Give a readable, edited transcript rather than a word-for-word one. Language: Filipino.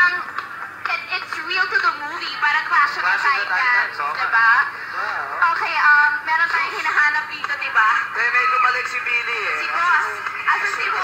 parang, it's real to the movie. Parang Clash of the Titans. Diba? Okay, meron tayong hinahanap dito, diba? May bumalik si Billy eh. Si Boss. Asa si Boss?